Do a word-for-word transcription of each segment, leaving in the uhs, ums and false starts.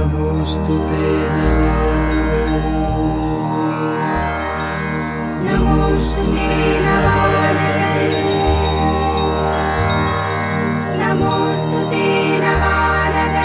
नमोस्तुते नमोस्तुते नवानगर नमोस्तुते नवानगर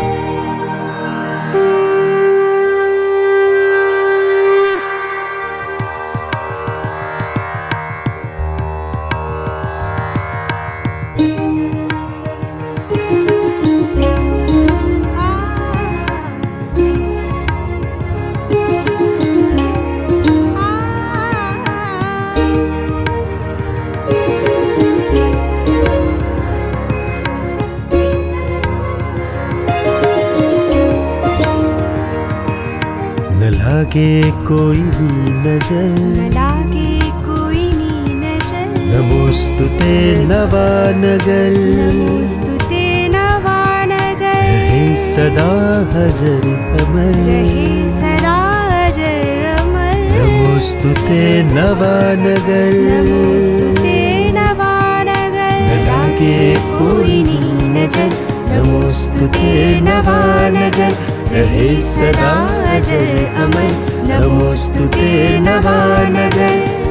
न लागे कोई नजर, न लागे कोई नजर। नमोस्तुते नवानगर, नमोस्तुते नवानगर। रहे सदा हजर अमर, रहे सदा अजर अमर। नमोस्तुते नवानगर, नमोस्तुते नवानगर। न लागे कोई नजर, नमोस्तुते नवानगर, रहे सदा अजर अमर, नमोस्तुते नवानगर।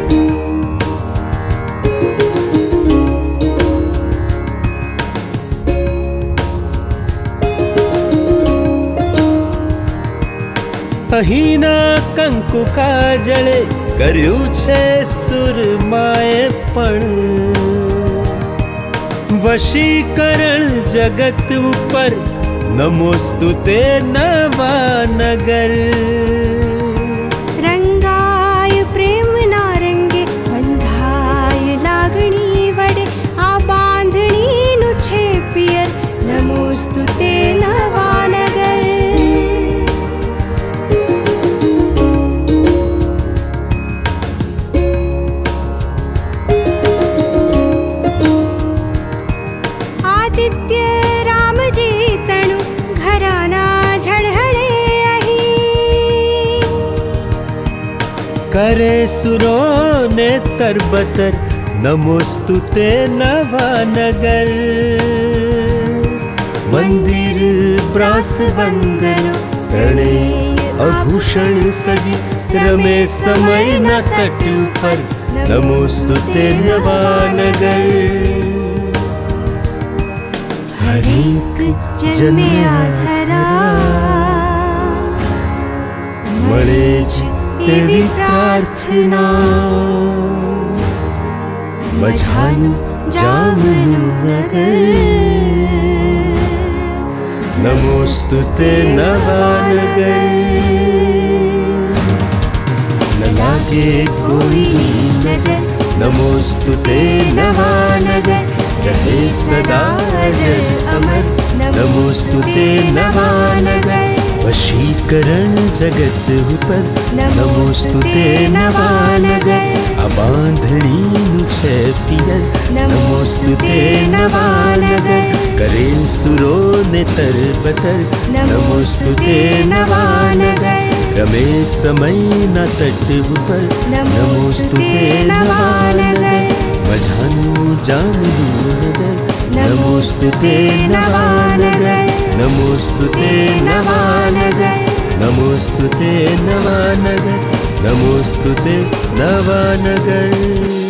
अहीना कंकु काजळे कर्यु छे सुरमाए पण, वशीकरण जगत ऊपर नमोस्तुते नवानगर। रंगाय प्रेम ना रंगे, बंधाय लागणी वडे, आ बांधणी नु छे पियर, नमोस्तुते नवानगर। आदित्य रामजी तणु घराना झड़हड़े अही, करे सुरो ने तरबतर, नमोस्तुते नवानगर। मंदिर ब्रास बंदर त्रणे आभूषण सजी, रमे समय न तट पर, नमोस्तुते नवानगर। हरेक जन्मे आधरा मळे ज एवी प्रार्थना, मझानु जामनु नगर, नमोस्तुते नवानगर। न लागे कोई नजर, नमोस्तुते नवानगर, रहे सदा अजर अमर, नमोस्तुते नवानगर। वशीकरण जगत ऊपर, नमोस्तुते नवानगर। अबांधणी नु छे पियर, नमोस्तुते नवानगर। करे सुरो ने तरबतर, नमोस्तुते नवानगर। रमे समय न तट ऊपर, नमोस्तुते नवानगर। मझानु जामनु नगर, नमोस्तुते नवानगर। नमोस्तुते नवानगर, नमोस्तुते नवानगर, नमोस्तुते नवानगर।